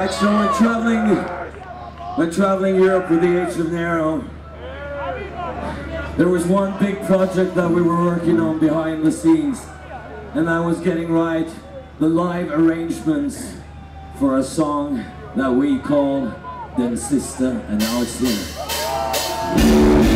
Alright, so when traveling Europe with the Age of Nero, there was one big project that we were working on behind the scenes, and I was getting right the live arrangements for a song that we called Den Sista, and now it's here.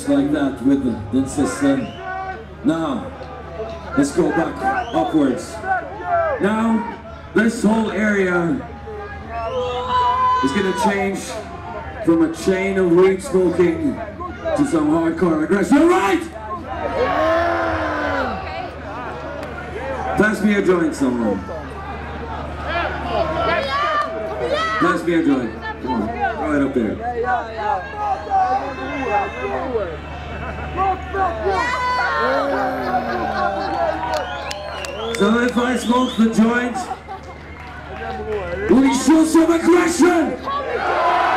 just like that with the system. Now, let's go back upwards. Now, this whole area is gonna change from a chain of weed smoking to some hardcore aggression. You're right! Pass me a joint, someone. Pass me a joint. Come on, throw it up there. So if I smoke the joint, will you show some aggression?